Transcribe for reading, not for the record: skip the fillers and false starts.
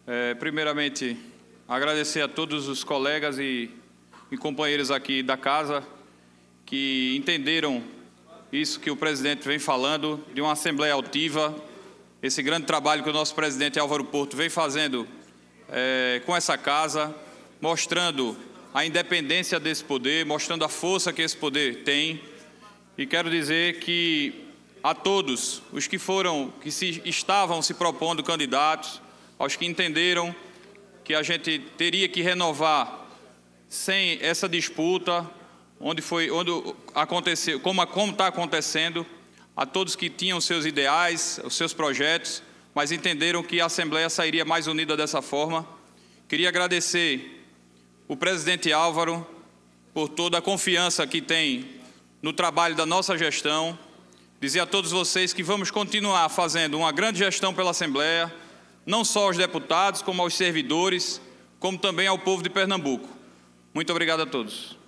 Primeiramente, agradecer a todos os colegas e companheiros aqui da casa que entenderam isso que o presidente vem falando, de uma Assembleia altiva, esse grande trabalho que o nosso presidente Álvaro Porto vem fazendo com essa casa, mostrando a independência desse poder, mostrando a força que esse poder tem. E quero dizer que a todos os que estavam se propondo candidatos, aos que entenderam que a gente teria que renovar sem essa disputa, como está acontecendo, a todos que tinham seus ideais, os seus projetos, mas entenderam que a Assembleia sairia mais unida dessa forma. Queria agradecer o presidente Álvaro por toda a confiança que tem no trabalho da nossa gestão. Dizer a todos vocês que vamos continuar fazendo uma grande gestão pela Assembleia, não só aos deputados, como aos servidores, como também ao povo de Pernambuco. Muito obrigado a todos.